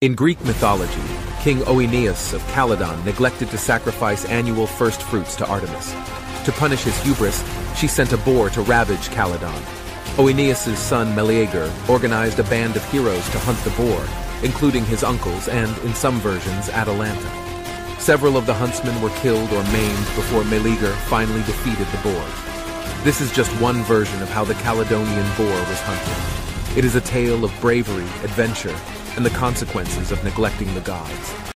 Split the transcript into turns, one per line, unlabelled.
In Greek mythology, King Oeneus of Calydon neglected to sacrifice annual first fruits to Artemis. To punish his hubris, she sent a boar to ravage Calydon. Oeneus' son Meleager organized a band of heroes to hunt the boar, including his uncles and, in some versions, Atalanta. Several of the huntsmen were killed or maimed before Meleager finally defeated the boar. This is just one version of how the Calydonian boar was hunted. It is a tale of bravery, adventure, and the consequences of neglecting the gods.